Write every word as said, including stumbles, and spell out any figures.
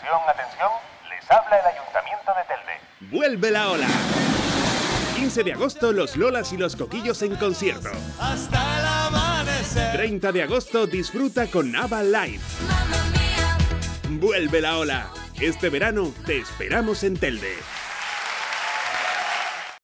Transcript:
Atención, atención, les habla el Ayuntamiento de Telde. ¡Vuelve la ola! quince de agosto, los Lolas y los Coquillos en concierto. Hasta el amanecer. treinta de agosto, disfruta con ABBA Live. Mamma mía. ¡Vuelve la ola! Este verano te esperamos en Telde.